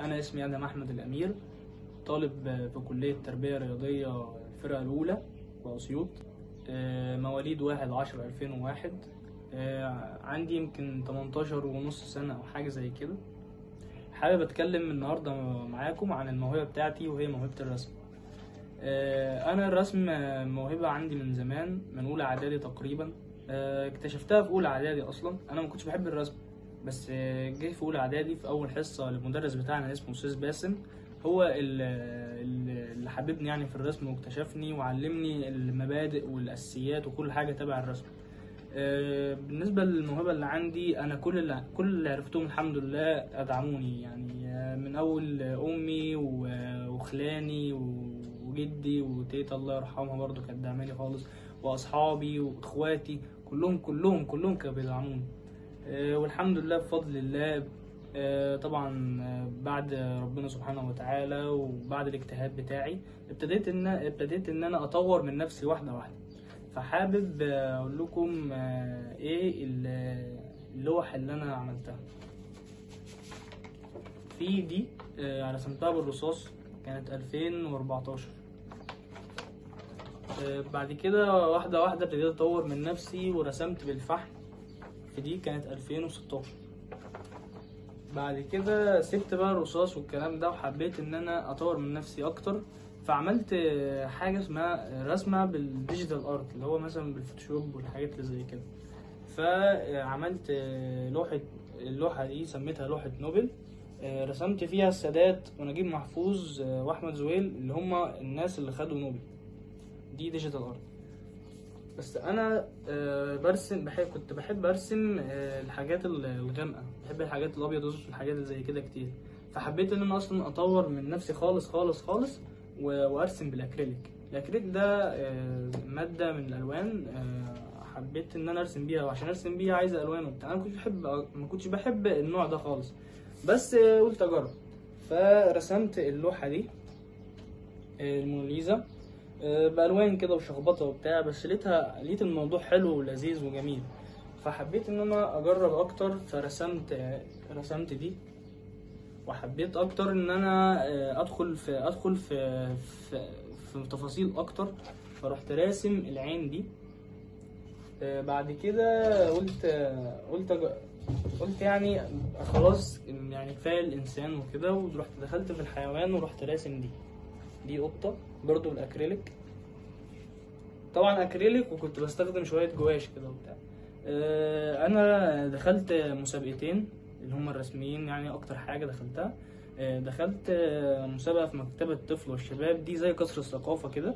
أنا اسمي آدم أحمد الأمير، طالب في كلية تربية رياضية الفرقة الأولى بأسيوط. مواليد 1/10/2001. عندي يمكن 18.5 سنة أو حاجة زي كده. حابب أتكلم النهاردة معاكم عن الموهبة بتاعتي، وهي موهبة الرسم. أنا الرسم موهبة عندي من زمان، من أولى إعدادي تقريبا. اكتشفتها في أولى إعدادي. أصلا أنا ما كنتش بحب الرسم، بس جه في أولى إعدادي في أول حصة للمدرس بتاعنا اسمه أستاذ باسم، هو اللي حببني يعني في الرسم، واكتشفني وعلمني المبادئ والأساسيات وكل حاجة تبع الرسم. بالنسبة للموهبة اللي عندي، أنا كل اللي عرفتهم الحمد لله أدعموني، يعني من أول أمي وخلاني وجدي وتيتا الله يرحمها برضو كانت داعماني خالص، وأصحابي وإخواتي كلهم كانوا بيدعموني. والحمد لله بفضل الله. طبعا بعد ربنا سبحانه وتعالى وبعد الاجتهاد بتاعي ابتديت ان انا اطور من نفسي واحده واحده. فحابب اقول لكم ايه اللوح اللي انا عملتها. في دي رسمتها بالرصاص، كانت 2014. بعد كده واحده واحده ابتديت اطور من نفسي ورسمت بالفحم، في دي كانت 2016. بعد كده سبت بقى الرصاص والكلام ده، وحبيت ان انا اطور من نفسي اكتر، فعملت حاجه اسمها رسمه بالديجيتال ارت، اللي هو مثلا بالفوتوشوب والحاجات اللي زي كده. فعملت اللوحه دي سميتها لوحه نوبل. رسمت فيها السادات ونجيب محفوظ واحمد زويل، اللي هم الناس اللي خدوا نوبل. دي ديجيتال ارت. بس انا كنت بحب ارسم الحاجات الغامقه، بحب الحاجات الابيض والاسود والحاجات اللي زي كده كتير. فحبيت ان انا اصلا اطور من نفسي خالص خالص خالص وارسم بالاكريليك. الاكريليك ده ماده من الالوان، حبيت ان انا ارسم بيها، وعشان ارسم بيها عايزه الوان وبتاع. انا ما كنتش بحب النوع ده خالص، بس قلت اجرب. فرسمت اللوحه دي الموناليزا بالوان كده وشخبطه وبتاع، بس لقيت الموضوع حلو ولذيذ وجميل، فحبيت ان انا اجرب اكتر. رسمت دي، وحبيت اكتر ان انا ادخل في تفاصيل اكتر، فرحت راسم العين دي. بعد كده قلت يعني خلاص، يعني كفايه الانسان وكده، ورحت دخلت في الحيوان ورحت راسم دي قطه برضو بالاكريليك. طبعا اكريليك، وكنت بستخدم شويه جواش كده وبتاع. انا دخلت مسابقتين اللي هم الرسميين، يعني اكتر حاجه دخلتها. دخلت مسابقه في مكتبه الطفل والشباب، دي زي قصر الثقافه كده،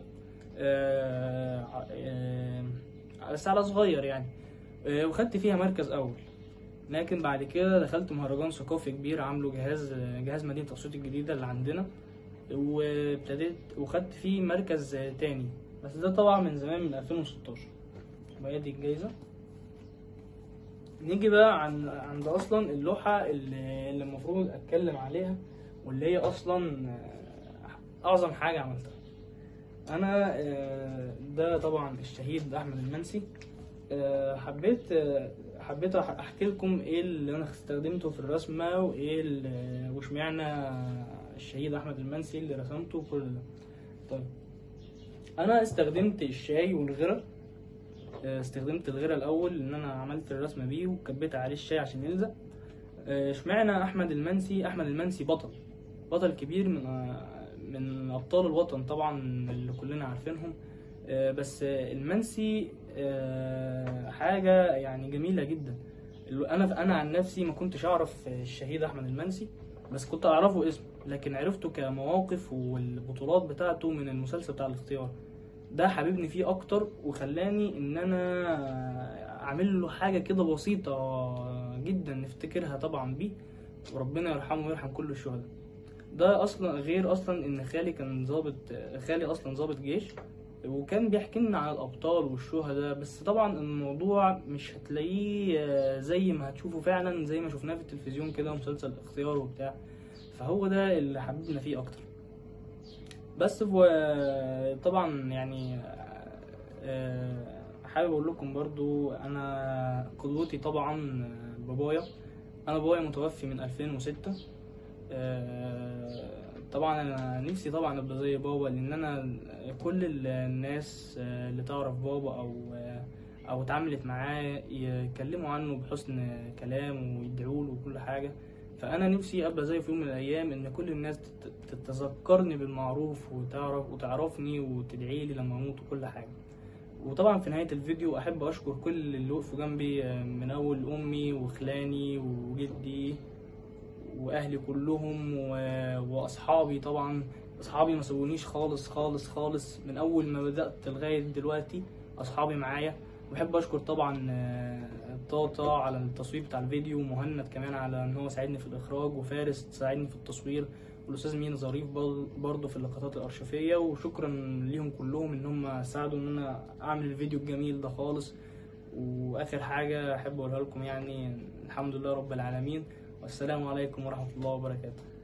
بس على صغير يعني. وخدت فيها مركز اول. لكن بعد كده دخلت مهرجان ثقافي كبير عامله جهاز مدينه اسيوط الجديده اللي عندنا، وخدت فيه مركز تاني، بس ده طبعا من زمان، من 2016. وهي دي الجايزة. نيجي بقى عند اصلا اللوحة اللي المفروض اتكلم عليها، واللي هي اصلا اعظم حاجة عملتها انا. ده طبعا الشهيد احمد المنسي. حبيت احكي لكم ايه اللي انا استخدمته في الرسمة، واشمعنى الشهيد احمد المنسي اللي رسمته كل ده. طيب، انا استخدمت الشاي والغرة. استخدمت الغرة الاول ان انا عملت الرسمة بيه، وكبيت عليه الشاي عشان يلزق. اشمعنى احمد المنسي بطل كبير من ابطال الوطن طبعا، اللي كلنا عارفينهم. بس المنسي حاجة يعني جميلة جدا. انا عن نفسي ما كنتش اعرف الشهيد احمد المنسي، بس كنت اعرفه اسم، لكن عرفته كمواقف والبطولات بتاعته من المسلسل بتاع الاختيار. ده حببني فيه اكتر، وخلاني ان انا اعمل له حاجه كده بسيطه جدا نفتكرها طبعا بيه، وربنا يرحمه ويرحم كل الشهداء. ده اصلا غير اصلا ان خالي اصلا ضابط جيش، وكان بيحكي لنا عن الابطال والشهداء. بس طبعا الموضوع مش هتلاقيه زي ما هتشوفه فعلا، زي ما شفناه في التلفزيون كده مسلسل الاختيار وبتاع. فهو ده اللي حببنا فيه اكتر. بس طبعا يعني حابب اقول لكم برضو، انا قدوتي طبعا بابايا. انا بابايا متوفي من 2006. طبعا انا نفسي طبعا ابقى زي بابا، لان انا كل الناس اللي تعرف بابا او اتعاملت معاه يتكلموا عنه بحسن كلام ويدعوا له وكل حاجه. فانا نفسي ابقى زي في يوم من الايام، ان كل الناس تتذكرني بالمعروف وتعرفني وتدعي لي لما اموت وكل حاجه. وطبعا في نهايه الفيديو احب اشكر كل اللي وقفوا جنبي، من اول امي وخلاني وجدي واهلي كلهم واصحابي. طبعا اصحابي ما سابونيش خالص خالص خالص من اول ما بدات لغايه دلوقتي، اصحابي معايا. بحب اشكر طبعا طاطا على التصوير بتاع الفيديو، ومهند كمان على ان هو ساعدني في الاخراج، وفارس ساعدني في التصوير، والاستاذ مين ظريف برضه في اللقطات الارشفيه. وشكرا ليهم كلهم ان هم ساعدوا ان انا اعمل الفيديو الجميل ده خالص. واخر حاجه احب اقولها لكم، يعني الحمد لله رب العالمين، والسلام عليكم ورحمه الله وبركاته.